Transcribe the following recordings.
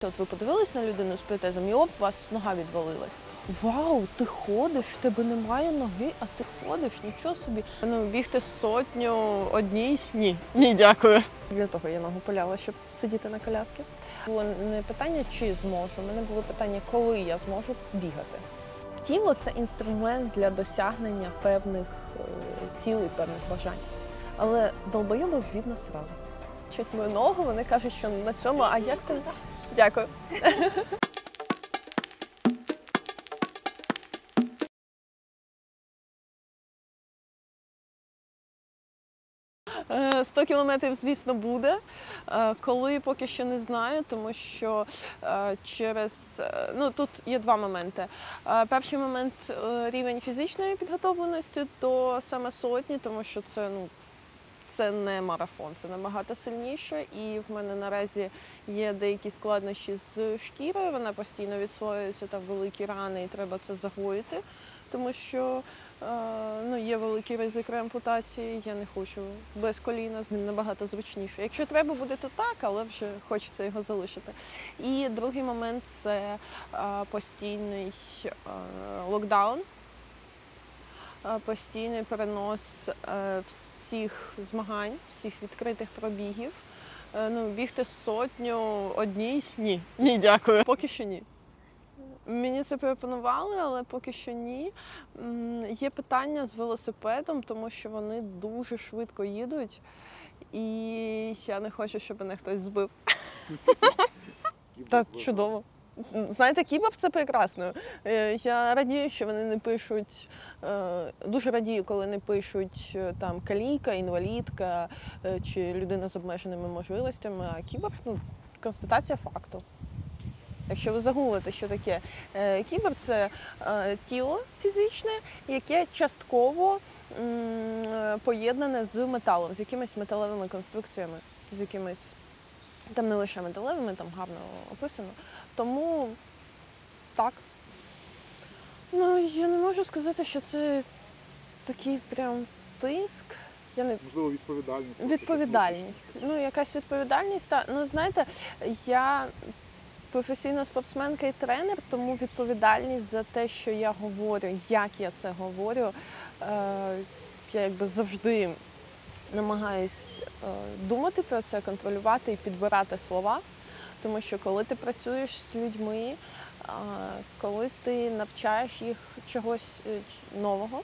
От ви подивились на людину з протезом, і оп, у вас нога відвалилась. Вау, ти ходиш, в тебе немає ноги, а ти ходиш, нічого собі. Ну, бігти сотню одній? Ні. Ні, дякую. Для того я ногу поляла, щоб сидіти на коляскі. Було не питання, чи зможу, у мене було питання, коли я зможу бігати. Тіло – це інструмент для досягнення певних цілей, певних бажань. Але долбойобів видно зразу. Чуть мою ногу, вони кажуть, що на цьому, а як ти? Дякую. 100 кілометрів, звісно, буде. Коли, поки що не знаю, тому що тут є два моменти. Перший момент – рівень фізичної підготовленості до саме сотні, тому що це не марафон, це набагато сильніше. І в мене наразі є деякі складнощі з шкірою, вона постійно відслоюється, там великі рани, і треба це загоїти. Тому що є великий ризик реампутації, я не хочу без коліна, з ним набагато зручніше. Якщо треба буде, то так, але вже хочеться його залишити. І другий момент – це постійний локдаун, постійний перенос всіх змагань, всіх відкритих пробігів. Бігти сотню одній? Ні. Ні, дякую. Поки що ні. Мені це пропонували, але поки що ні. Є питання з велосипедом, тому що вони дуже швидко їдуть, і я не хочу, щоб мене хтось збив. Так, чудово. Знаєте, кіборг – це прекрасно. Я радію, що вони не пишуть, дуже радію, коли не пишуть там каліка, інвалідка чи людина з обмеженими можливостями, а кіборг – констатація факту. Якщо ви загуглите, що таке кіборг, це тіло фізичне, яке частково поєднане з металом, з якимись металевими конструкціями, з якимись, там не лише металевими, там гарно описано. Тому так. Я не можу сказати, що це такий прям тиск. Можливо, відповідальність? Відповідальність. Якась відповідальність. Знаєте, я професійна спортсменка і тренер, тому відповідальність за те, що я говорю, як я це говорю, я завжди намагаюсь думати про це, контролювати і підбирати слова. Тому що коли ти працюєш з людьми, коли ти навчаєш їх чогось нового,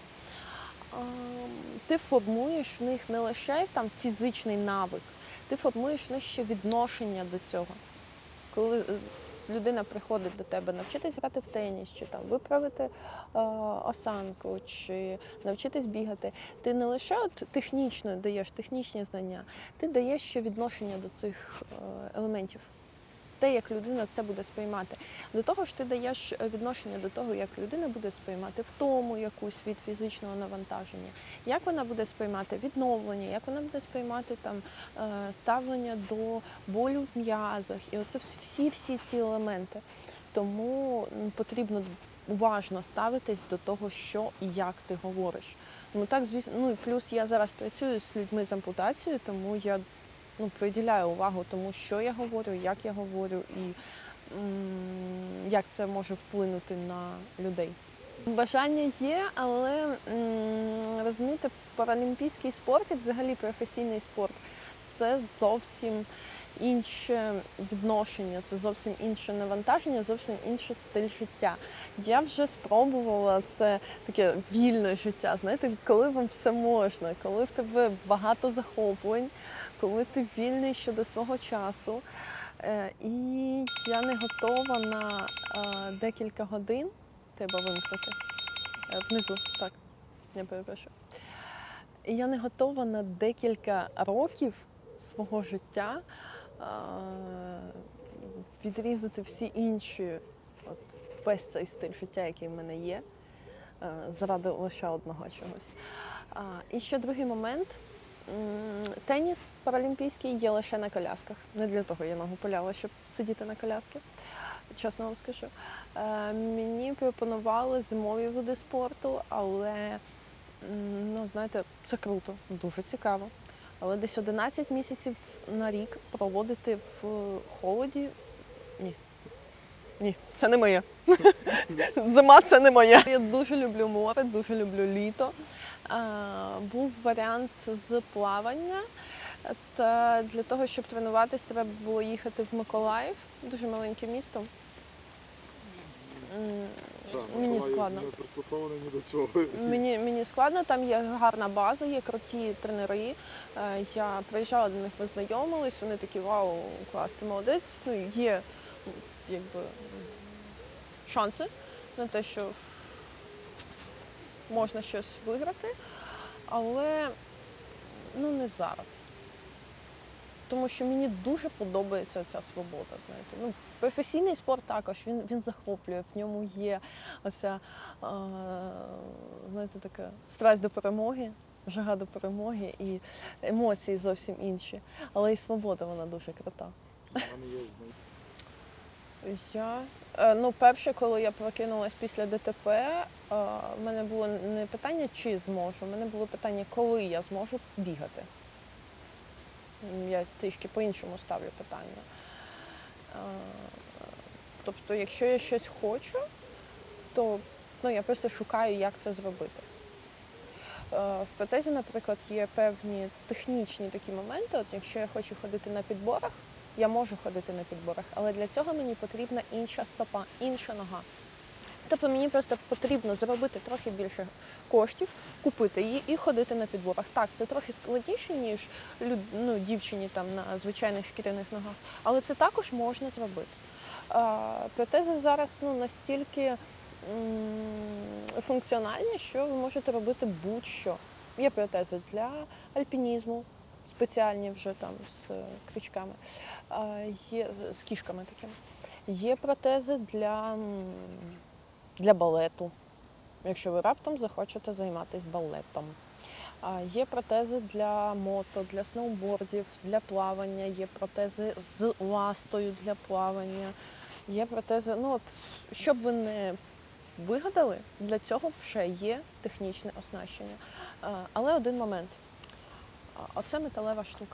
ти формуєш в них не лише фізичний навик, ти формуєш в них ще відношення до цього. Коли людина приходить до тебе навчитись грати в теніс, чи виправити осанку, чи навчитись бігати, ти не лише технічно даєш технічні знання, ти даєш ще відношення до цих елементів. Те, як людина це буде сприймати. До того ж, ти даєш відношення до того, як людина буде сприймати втому якусь від фізичного навантаження, як вона буде сприймати відновлення, як вона буде сприймати ставлення до болю в м'язах. І оце всі ці елементи. Тому потрібно уважно ставитись до того, що і як ти говориш. Звісно, плюс я зараз працюю з людьми з ампутацією, тому я приділяю увагу тому, що я говорю, як я говорю і як це може вплинути на людей. Бажання є, але, розумієте, паралімпійський спорт і взагалі професійний спорт – це зовсім інше відношення, це зовсім інше навантаження, зовсім інший стиль життя. Я вже спробувала це таке вільне життя, знаєте, коли вам все можна, коли в тебе багато захоплень, коли ти вільний щодо свого часу. І я не готова на декілька годин, треба вимкнути, внизу, так, я перепрошую. І я не готова на декілька років свого життя відрізати всі інші, весь цей стиль життя, який в мене є, заради лише одного чогось. І ще другий момент. Теніс паралімпійський є лише на колясках. Не для того я ногу поляла, щоб сидіти на коляскі, чесно вам скажу. Мені пропонували зимові види спорту, але, знаєте, це круто, дуже цікаво. Але десь 11 місяців на рік проводити в холоді – ні. Ні, це не моє. Зима це не моє. Я дуже люблю море, дуже люблю літо. Був варіант з плавання. Та для того, щоб тренуватись, треба було їхати в Миколаїв, дуже маленьке місто. Мені складно. Не пристосований ні до чого. Мені складно, там є гарна база, є круті тренери. Я приїжджала до них, ми знайомились, вони такі, вау, клас, ти молодець. Ну, є якби шанси на те, що можна щось виграти, але ну, не зараз. Тому що мені дуже подобається ця свобода, знаєте. Ну, професійний спорт також, він захоплює, в ньому є оця, знаєте, така страсть до перемоги, жага до перемоги і емоції зовсім інші. Але і свобода, вона дуже крута. У мене є Ну, перше, коли я прокинулась після ДТП, в мене було не питання, чи зможу, в мене було питання, коли я зможу бігати. Я трішки по-іншому ставлю питання. Тобто, якщо я щось хочу, то я просто шукаю, як це зробити. В протезі, наприклад, є певні технічні такі моменти. От якщо я хочу ходити на підборах, я можу ходити на підборах, але для цього мені потрібна інша стопа, інша нога. Тобто мені просто потрібно заробити трохи більше коштів, купити її і ходити на підборах. Так, це трохи складніше, ніж дівчині там на звичайних шкіряних ногах, але це також можна зробити. Протези зараз настільки функціональні, що ви можете робити будь-що. Є протези для альпінізму, спеціальні вже там з крючками, є з кішками такими. Є протези для балету, якщо ви раптом захочете займатися балетом. Є протези для мото, для сноубордів, для плавання, є протези з ластою для плавання, є протези, що б ви не вигадали, для цього вже є технічне оснащення. Але один момент. Оце металева штука.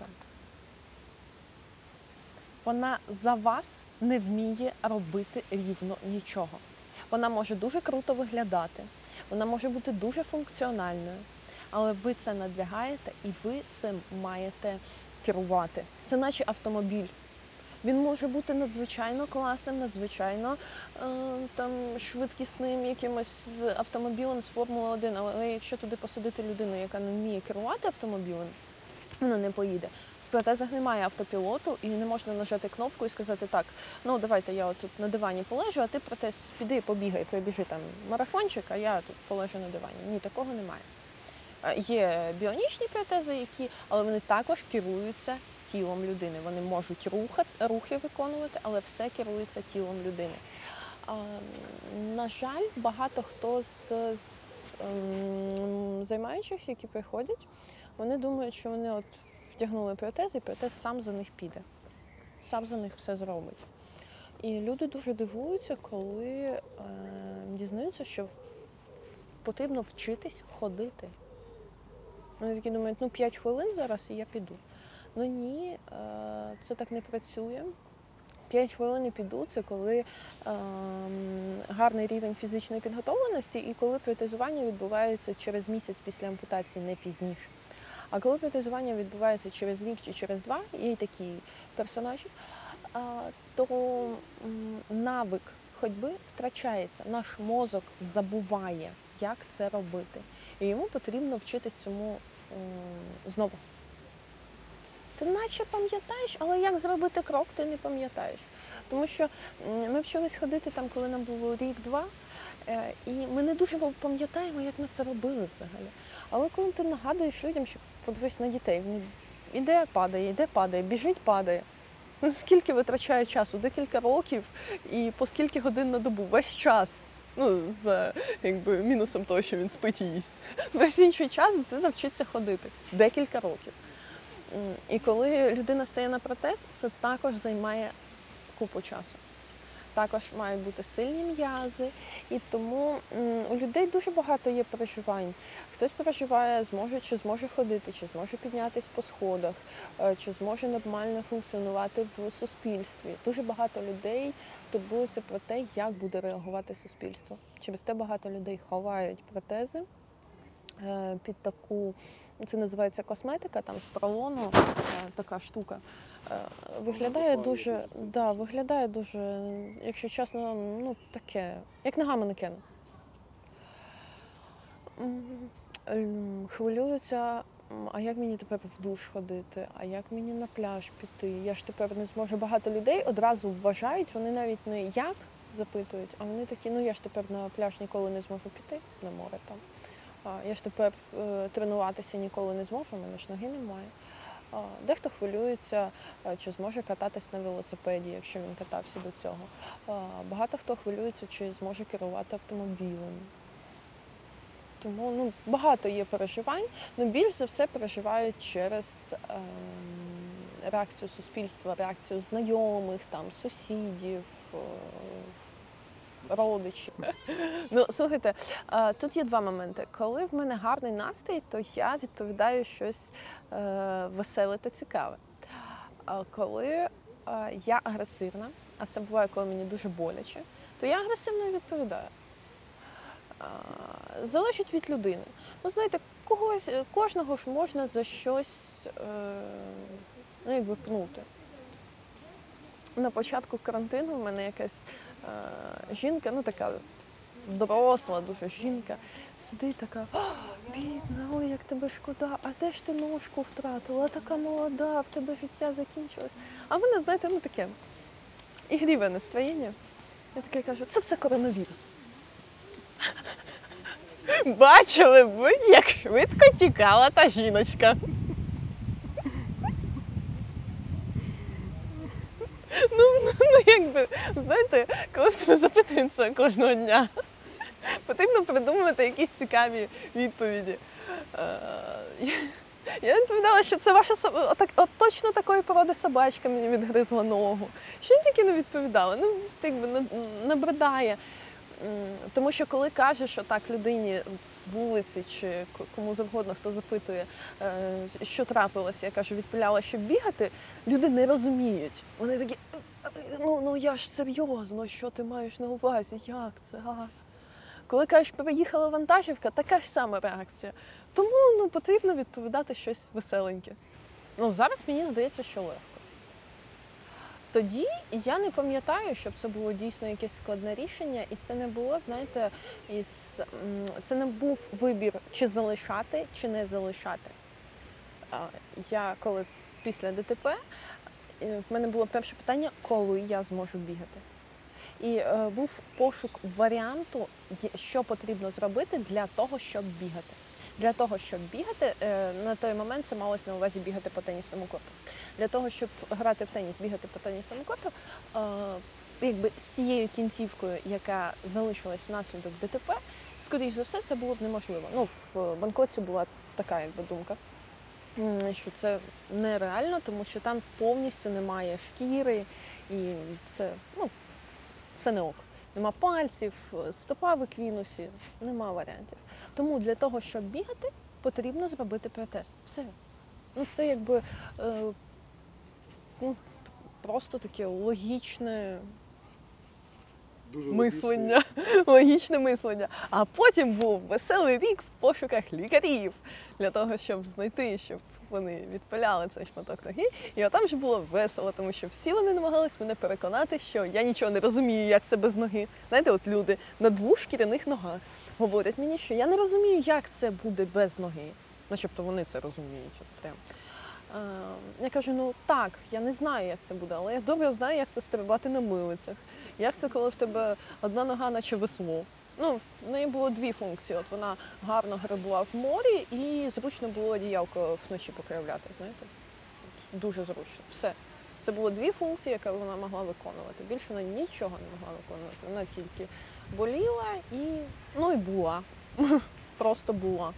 Вона за вас не вміє робити рівно нічого. Вона може дуже круто виглядати, вона може бути дуже функціональною, але ви це надягаєте і ви цим маєте керувати. Це наче автомобіль. Він може бути надзвичайно класним, надзвичайно швидкісним якимось автомобілем з Формули 1, але якщо туди посадити людину, яка не вміє керувати автомобілем, вона не поїде. В протезах немає автопілоту і не можна нажати кнопку і сказати, так, давайте я тут на дивані полежу, а ти протез піди, побігай, пробіжи там марафончик, а я тут полежу на дивані. Ні, такого немає. Є біонічні протези, але вони також керуються тілом людини. Вони можуть рухи виконувати, але все керується тілом людини. На жаль, багато хто з займаючих, які приходять, вони думають, що вони втягнули протез, і протез сам за них піде. Сам за них все зробить. І люди дуже дивуються, коли дізнаються, що потрібно вчитись ходити. Вони такі думають, 5 хвилин зараз і я піду. Ні, це так не працює. 5 хвилин і піду – це коли гарний рівень фізичної підготовленості і коли протезування відбувається через місяць після ампутації, не пізніше. А коли протезування відбувається через рік чи через 2, є й такі персонажі, то навик ходьби втрачається. Наш мозок забуває, як це робити. І йому потрібно вчитись цьому знову. Ти наче пам'ятаєш, але як зробити крок, ти не пам'ятаєш. Тому що ми вчились ходити там, коли нам було рік-два, і ми не дуже пам'ятаємо, як ми це робили взагалі. Але коли ти нагадуєш людям, що подивись на дітей, іде падає, біжить, падає. Скільки витрачає часу? Декілька років і по скільки годин на добу? Весь час. З мінусом того, що він спить і їсть. Весь інший час дитина вчиться ходити. Декілька років. І коли людина стає на протез, це також займає купу часу. також мають бути сильні м'язи, і тому у людей дуже багато є переживань. Хтось переживає, чи зможе ходити, чи зможе піднятися по сходах, чи зможе нормально функціонувати в суспільстві. Дуже багато людей турбуються про те, як буде реагувати суспільство. Через те багато людей ховають протези під таку, це називається косметика, там з поролону, така штука. Виглядає виглядає дуже, якщо чесно, ну таке, як нога манекена. Хвилюються, а як мені тепер в душ ходити, а як мені на пляж піти, я ж тепер не зможу. Багато людей одразу вважають, вони навіть не як запитують, а вони такі, ну я ж тепер на пляж ніколи не зможу піти, на море там. Я ж тепер тренуватися ніколи не зможу, у мене ж ноги немає. Дехто хвилюється, чи зможе кататись на велосипеді, якщо він катався до цього. Багато хто хвилюється, чи зможе керувати автомобілем. Тому багато є переживань, але більш за все переживають через реакцію суспільства, реакцію знайомих, там, сусідів, родичів. Ну, слухайте, тут є два моменти. Коли в мене гарний настрій, то я відповідаю щось веселе та цікаве. А коли я агресивна, а це буває, коли мені дуже боляче, то я агресивно відповідаю. Залежить від людини. Ну, знаєте, кожного ж можна за щось пнути. На початку карантину в мене якась жінка, ну така доросла дуже жінка, сидить така: бідна, ой, як тебе шкода, а де ж ти ножку втратила, така молода, в тебе життя закінчилось. А в мене, знаєте, таке ігріве настроєння. Я таке кажу: це все коронавірус. Бачили б ви, як швидко тікала та жіночка. Знаєте, коли в тебе запитують це кожного дня, потрібно придумувати якісь цікаві відповіді. Я відповідала, що це ваша точно такої породи собачка мені відгризла ногу. Що я тільки не відповідала, набридає. Тому що коли кажеш отак людині з вулиці чи кому завгодно, хто запитує, що трапилося, я кажу, відпиляла, щоб бігати, люди не розуміють. Вони такі: ну я ж серйозно, що ти маєш на увазі, як це? Коли кажеш, переїхала вантажівка, така ж сама реакція. Тому потрібно відповідати щось веселеньке. Зараз мені здається, що легко. Тоді я не пам'ятаю, щоб це було дійсно якесь складне рішення, і це не було, знаєте, це не був вибір, чи залишати, чи не залишати. Я коли після ДТП, в мене було перше питання, коли я зможу бігати. І був пошук варіанту, що потрібно зробити для того, щоб бігати. Для того, щоб бігати, на той момент це малось на увазі бігати по тенісному корту. Для того, щоб грати в теніс, бігати по тенісному корту, з тією кінцівкою, яка залишилась внаслідок ДТП, скоріш за все, це було б неможливо. В Бангкоці була така думка, що це нереально, тому що там повністю немає шкіри і це не ок. Нема пальців, стопа в еквінусі, нема варіантів. Тому для того, щоб бігати, потрібно зробити протез. Все. Це просто таке логічне мислення. Логічне мислення. А потім був веселий рік в пошуках лікарів для того, щоб знайти, щоб вони відпиляли цей шматок ноги. І отам ж було весело, тому що всі вони намагались мене переконати, що я нічого не розумію, як це без ноги. Знаєте, от люди на 2 шкіряних ногах говорять мені, що я не розумію, як це буде без ноги. Начебто вони це розуміють. Я кажу, так, я не знаю, як це буде, але я добре знаю, як це стрибати на милицях. Як це, коли в тебе одна нога наче весло. В неї було 2 функції. От вона гарно гребла в морі і зручно було одіялко вночі покривляти, знаєте. Дуже зручно. Все. Це було 2 функції, які вона могла виконувати. Більше вона нічого не могла виконувати. Вона тільки боліла і була. Просто була.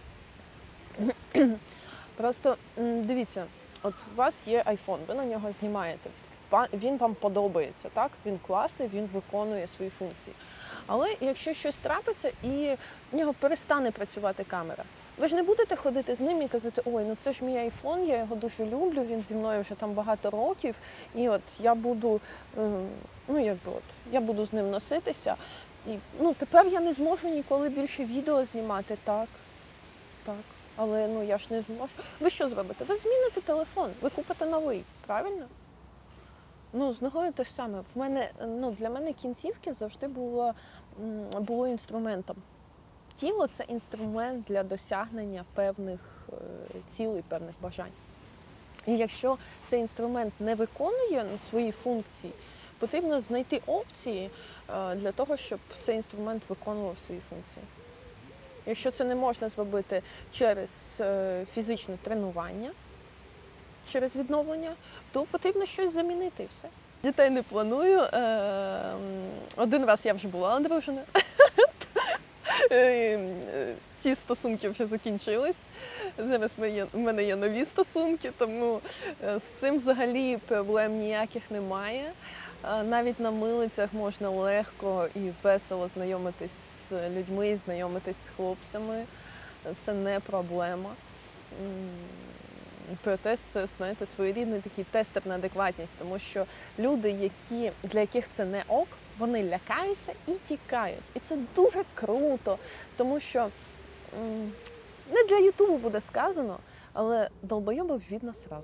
Просто дивіться, от у вас є iPhone, ви на нього знімаєте він вам подобається, так? Він класний, він виконує свої функції. Але якщо щось трапиться і в нього перестане працювати камера, ви ж не будете ходити з ним і казати, ой, ну це ж мій айфон, я його дуже люблю, він зі мною вже там багато років, і от я буду, я буду з ним носитися. І, тепер я не зможу ніколи більше відео знімати, так. Але я ж не зможу. Ви що зробите? Ви зміните телефон, ви купите новий, правильно? З ногою те ж саме. Для мене кінцівки завжди було інструментом. Тіло – це інструмент для досягнення певних цілей, певних бажань. І якщо цей інструмент не виконує свої функції, потрібно знайти опції для того, щоб цей інструмент виконував свої функції. Якщо це не можна зробити через фізичне тренування, через відновлення, то потрібно щось замінити і все. Дітей не планую. Один раз я вже була одружена. Ті стосунки вже закінчились. Зараз в мене є нові стосунки, тому з цим взагалі проблем ніяких немає. Навіть на милицях можна легко і весело знайомитись з людьми, знайомитись з хлопцями. Це не проблема. Протест – це, знаєте, своєрідний такий тестер на адекватність, тому що люди, для яких це не ок, вони лякаються і тікають. І це дуже круто, тому що не для Ютубу буде сказано, але долбойобів видно зразу.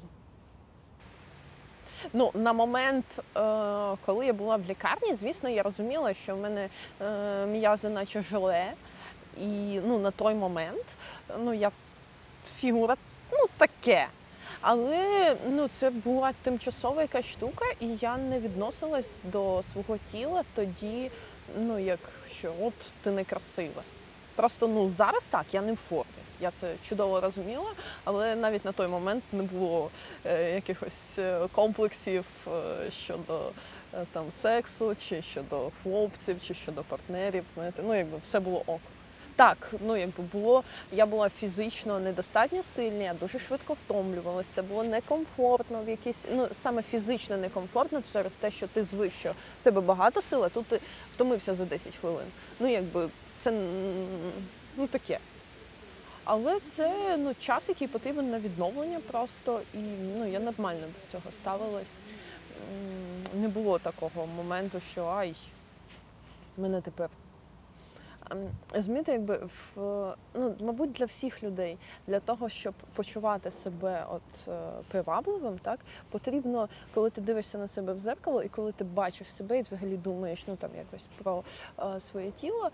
На момент, коли я була в лікарні, звісно, я розуміла, що в мене м'язи наче желе. І на той момент я фігура таке. Але це була тимчасова якась штука, і я не відносилась до свого тіла тоді, що от ти некрасива. Просто зараз так, я не в формі. Я це чудово розуміла, але навіть на той момент не було якихось комплексів щодо сексу, чи щодо хлопців, чи щодо партнерів, знаєте, все було ок. Так, я була фізично недостатньо сильна, я дуже швидко втомлювалася, це було некомфортно, саме фізично некомфортно через те, що ти звик, що в тебе багато сил, а тут ти втомився за 10 хвилин. Це таке. Але це час, який потрібен на відновлення просто, і я нормально до цього ставилась. Не було такого моменту, що мене тепер. Розумієте, мабуть, для всіх людей, для того, щоб почувати себе привабливим, так, потрібно, коли ти дивишся на себе в дзеркало і коли ти бачиш себе і взагалі думаєш, якось про своє тіло,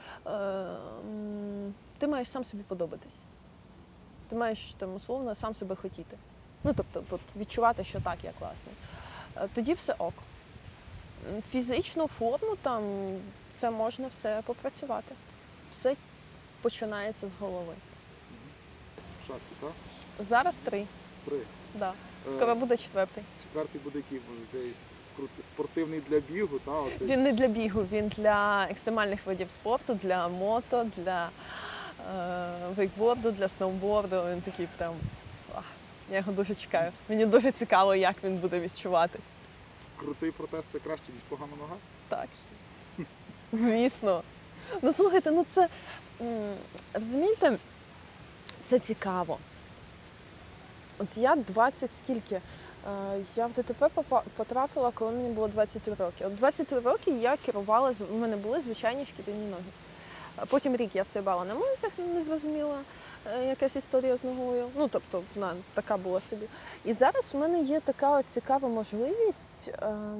ти маєш сам собі подобатись. Ти маєш, условно, сам себе хотіти. Тобто, відчувати, що так, я класний. Тоді все ок. Фізичну форму, це можна все попрацювати. Все починається з голови. Шахи, так? Зараз 3. 3. Да. Скоро буде 4. 4-й буде який? Цей спортивний для бігу, так? Він не для бігу, він для екстремальних видів спорту, для мото, для вейкборду, для сноуборду. Він такий прям, я його дуже чекаю. Мені дуже цікаво, як він буде відчуватись. Крутий протез – це краще, ніж погана нога? Так. Звісно. Слухайте, це, розумієте, це цікаво. От я 20 скільки? Я в ДТП потрапила, коли мені було 23 роки. От 23 роки я керувала, в мене були звичайні шкіряні ноги. Потім рік я стрибала на милицях, не зрозуміла якась історія з ногою. Тобто, вона така була собі. І зараз в мене є така цікава можливість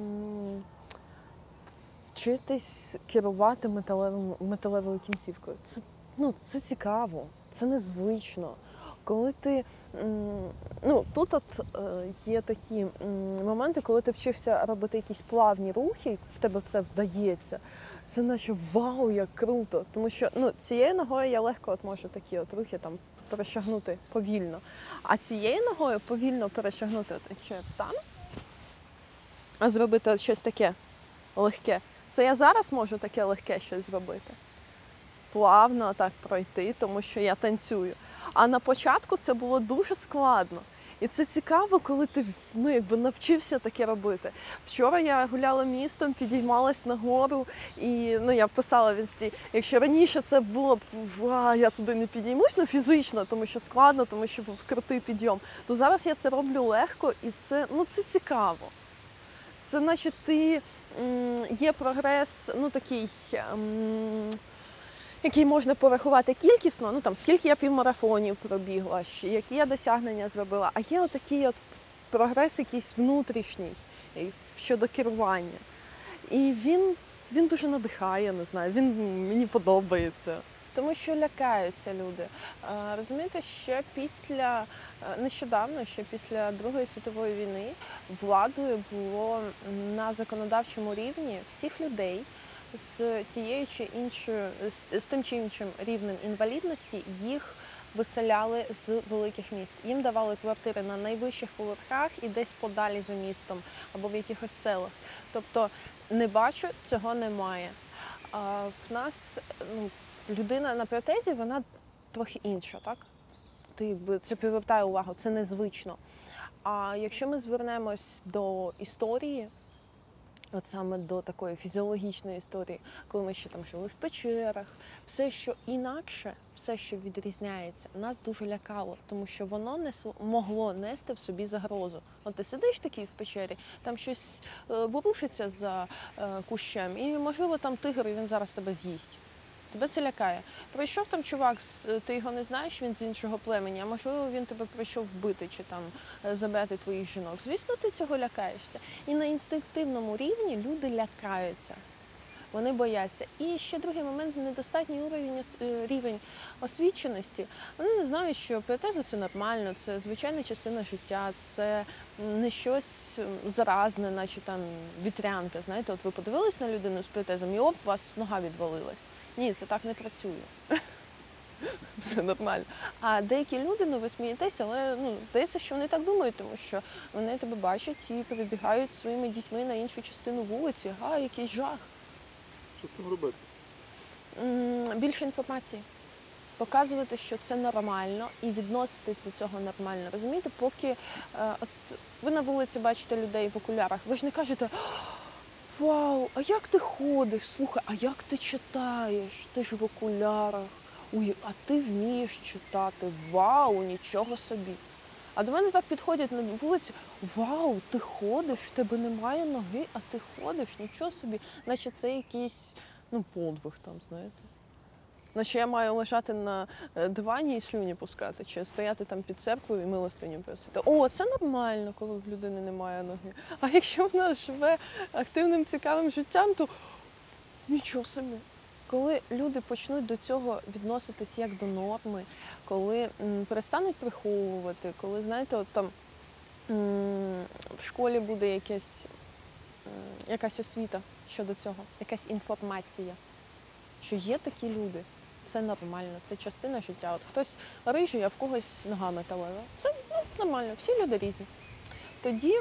вчитись керувати металевою кінцівкою. Це цікаво, це незвично. Коли ти, тут є такі моменти, коли ти вчишся робити якісь плавні рухи, в тебе це вдається, це наче вау, як круто. Тому що цією ногою я легко можу такі рухи перешагнути повільно. А цією ногою повільно перешагнути, якщо я встану, а зробити щось таке легке. Це я зараз можу таке легке щось зробити. Плавно так пройти, тому що я танцюю. А на початку це було дуже складно. І це цікаво, коли ти навчився таке робити. Вчора я гуляла містом, підіймалась нагору, і я писала в інсті, якщо раніше це було б, я туди не підіймусь, фізично, тому що складно, тому що крутий підйом, то зараз я це роблю легко, і це цікаво. Це наче є прогрес, такий, який можна порахувати кількісно, скільки я півмарафонів пробігла, які я досягнення зробила, а є отакий прогрес якийсь внутрішній щодо керування. І він дуже надихає, не знаю, мені подобається. Тому що лякаються люди. Розумієте, нещодавно, ще після Другої світової війни, владою було на законодавчому рівні всіх людей з тим чи іншим рівнем інвалідності, їх виселяли з великих міст. Їм давали квартири на найвищих поверхах і десь подалі за містом, або в якихось селах. Тобто, не бачу, цього немає. В нас, людина на протезі, вона трохи інша, так? Це привертає увагу, це незвично. А якщо ми звернемось до історії, от саме до такої фізіологічної історії, коли ми ще там жили в печерах, все, що інакше, все, що відрізняється, нас дуже лякало, тому що воно могло нести в собі загрозу. От ти сидиш такий в печері, там щось ворушиться за кущем, і, можливо, там тигр, і він зараз тебе з'їсть. Тебе це лякає. Прийшов там чувак, ти його не знаєш, він з іншого племені, а можливо він тебе прийшов вбити чи там забрати твоїх жінок. Звісно, ти цього лякаєшся. І на інстинктивному рівні люди лякаються. Вони бояться. І ще другий момент – недостатній рівень освіченості. Вони не знають, що протези – це нормально, це звичайна частина життя, це не щось заразне, наче там вітрянка. Знаєте, от ви подивились на людину з протезом і оп, у вас нога відвалилась. Ні, це так не працює. Все нормально. А деякі люди, ви смієтеся, але здається, що вони так думають, тому що вони тебе бачать і перебігають своїми дітьми на іншу частину вулиці. Який жах. Що з цим робити? Більше інформації. Показувати, що це нормально, і відноситись до цього нормально. Розумієте, поки ви на вулиці бачите людей в окулярах, ви ж не кажете: «Вау, а як ти ходиш? Слухай, а як ти читаєш? Ти ж в окулярах. Ой, а ти вмієш читати. Вау, нічого собі». А до мене так підходять на вулиці: «Вау, ти ходиш, в тебе немає ноги, а ти ходиш, нічого собі». Наче це якийсь, подвиг там, знаєте. Наче я маю лежати на дивані і слюні пускати, чи стояти там під церквою і милостиню просити. Це нормально, коли в людини немає ноги. А якщо вона живе активним, цікавим життям, то нічого собі. Коли люди почнуть до цього відноситись як до норми, коли перестануть приховувати, коли, знаєте, от там в школі буде якась освіта щодо цього, якась інформація, що є такі люди. Це нормально, це частина життя. От хтось рижий, а в когось нога металева. Це нормально, всі люди різні. Тоді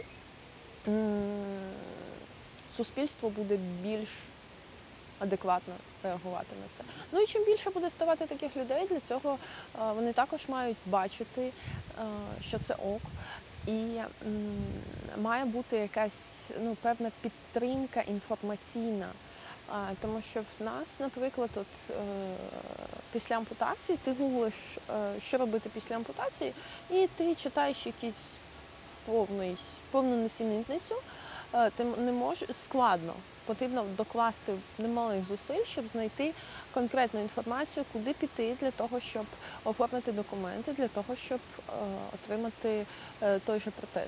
суспільство буде більш адекватно реагувати на це. І чим більше буде ставати таких людей, для цього вони також мають бачити, що це ок. І має бути якась певна підтримка інформаційна. Тому що в нас, наприклад, після ампутації ти гуглиш, що робити після ампутації, і ти читаєш якийсь повну несенітницю, ти не можеш, складно. Потрібно докласти немалих зусиль, щоб знайти конкретну інформацію, куди піти для того, щоб оформити документи, для того, щоб отримати той же протез.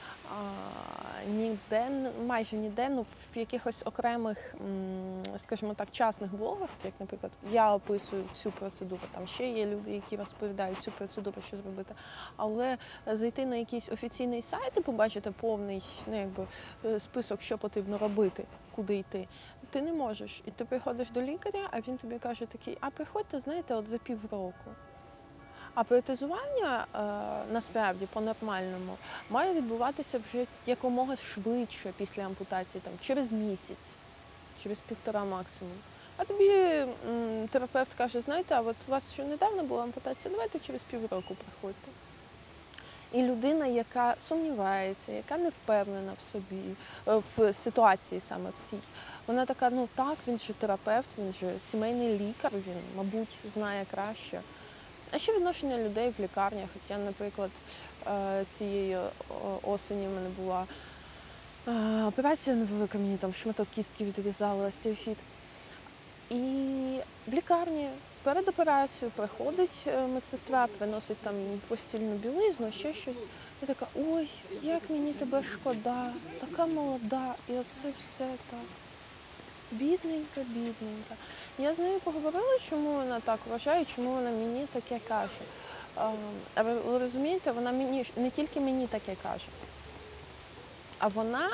Майже ніде, в якихось окремих, скажімо так, частних блогах, як, наприклад, я описую всю процедуру, там ще є люди, які розповідають всю процедуру, що зробити, але зайти на якийсь офіційний сайт і побачити повний список, що потрібно робити, куди йти, ти не можеш. І ти приходиш до лікаря, а він тобі каже такий: а приходьте, знаєте, от за півроку. А протезування, насправді, по-нормальному, має відбуватися вже якомога швидше після ампутації, там, через місяць, через 1,5 максимум. А тобі терапевт каже: знаєте, а от у вас ще недавно була ампутація, давайте через півроку приходьте. І людина, яка сумнівається, яка не впевнена в собі, в ситуації саме в цій, вона така, ну так, він же терапевт, він же сімейний лікар, він, мабуть, знає краще. А ще відношення людей в лікарнях. От я, наприклад, цієї осені в мене була операція невелика, мені там шматок кістки відрізали, остеофіт. І в лікарні перед операцією приходить медсестра, приносить там постільну білизну, ще щось. Я така, ой, як мені тебе шкода, така молода, і оце все так. Бідненька, бідненька. Я з нею поговорила, чому вона так вважає, чому вона мені таке каже. А ви розумієте, вона мені, не тільки мені таке каже, а вона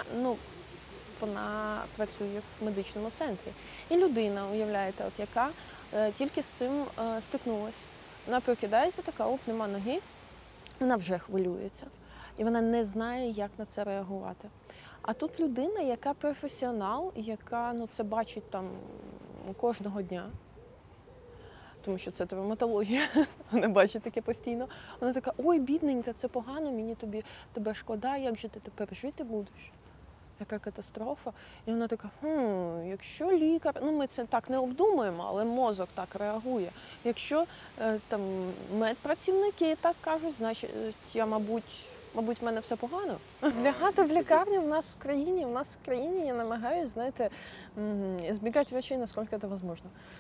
працює в медичному центрі. І людина, уявляєте, от яка тільки з цим стикнулася. Вона прокидається така, оп, нема ноги, вона вже хвилюється. І вона не знає, як на це реагувати. А тут людина, яка професіонал, яка це бачить там кожного дня, тому що це травматологія, вона бачить таке постійно. Вона така, ой, бідненька, це погано, мені тебе шкода, як же ти тепер жити будеш? Яка катастрофа. І вона така, якщо лікар, ми це так не обдумуємо, але мозок так реагує. Якщо там медпрацівники так кажуть, значить, мабуть, в мене все погано. Лягати в лікарню в нас в країні я намагаюся, знаєте, збігати врачей, наскільки це можливо.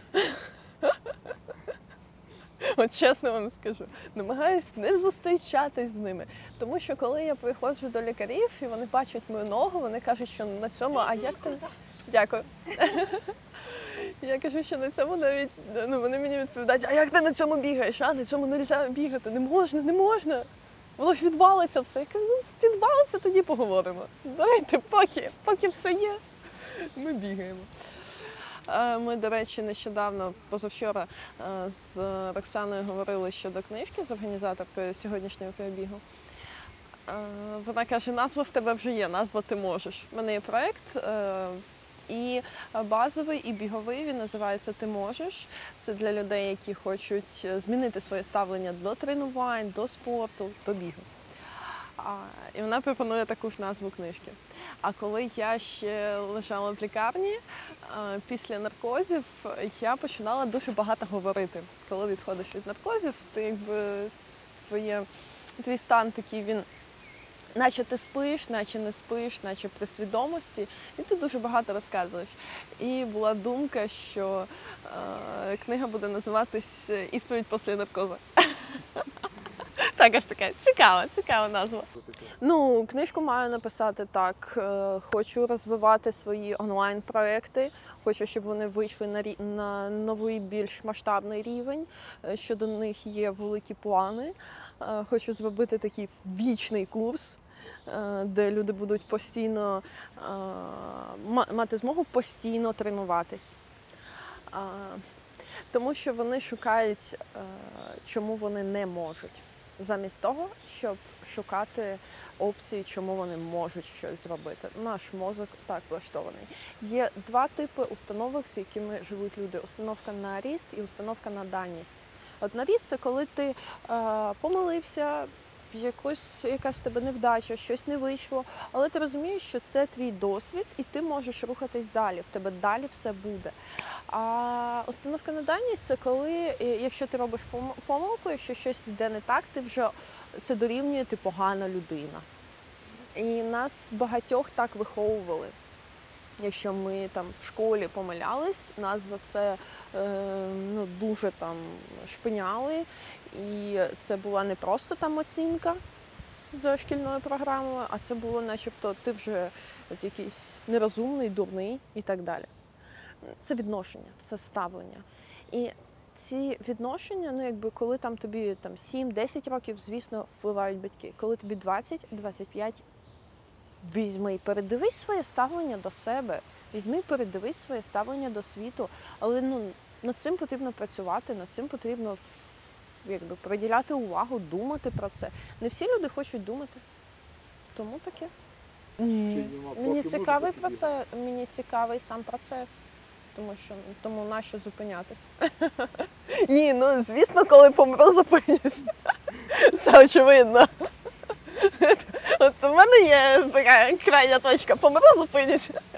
От чесно вам скажу, намагаюсь не зустрічатись з ними. Тому що коли я приходжу до лікарів і вони бачать мою ногу, вони кажуть, що на цьому, а як ти... Дякую. Я кажу, що на цьому навіть, вони мені відповідають, а як ти на цьому бігаєш? На цьому не можна бігати, не можна. Воно ж відвалиться все. Я кажу, відвалиться, тоді поговоримо. Давайте, поки все є, ми бігаємо. Ми, до речі, нещодавно, позавчора, з Роксаною говорили щодо книжки з організаторкою сьогоднішнього перебігу. Вона каже, назва в тебе вже є, назва ти можеш. У мене є проєкт, і базовий, і біговий, він називається «Ти можеш». Це для людей, які хочуть змінити своє ставлення до тренувань, до спорту, до бігу. І вона пропонує таку ж назву книжки. А коли я ще лежала в лікарні, після наркозів, я починала дуже багато говорити. Коли відходиш від наркозів, ти твій стан такий, він наче ти спиш, наче не спиш, наче при свідомості, і ти дуже багато розказуєш. І була думка, що книга буде називатись «Ісповідь після наркозу». Також така цікава назва. Книжку маю написати так. Хочу розвивати свої онлайн-проекти, хочу, щоб вони вийшли на новий, більш масштабний рівень. Щодо них є великі плани. Хочу зробити такий вічний курс, де люди будуть постійно мати змогу постійно тренуватись. Тому що вони шукають, чому вони не можуть. Замість того, щоб шукати опції, чому вони можуть щось зробити. Наш мозок так влаштований. Є два типи установок, з якими живуть люди. Установка на ріст і установка на даність. От на ріст – це коли ти помилився, якась в тебе невдача, щось не вийшло, але ти розумієш, що це твій досвід, і ти можеш рухатись далі, в тебе далі все буде. А установка на даність – це коли, якщо ти робиш помилку, якщо щось йде не так, це дорівнює, ти погана людина. І нас багатьох так виховували. Якщо ми там в школі помилялись, нас за це дуже там шпиняли. І це була не просто там оцінка за шкільною програмою, а це було начебто ти вже якийсь нерозумний, дурний і так далі. Це відношення, це ставлення. І ці відношення, коли там тобі 7-10 років, звісно, впливають батьки. Коли тобі 20-25, візьми і передивись своє ставлення до себе, візьми і передивись своє ставлення до світу, але над цим потрібно працювати, над цим потрібно приділяти увагу, думати про це. Не всі люди хочуть думати, тому таке. Ні, мені цікавий сам процес, тому нащо зупинятись? Ні, звісно, коли помру, зупинюсь. Все очевидно. От у мене є така крайня точка. Помру, зупинюсь.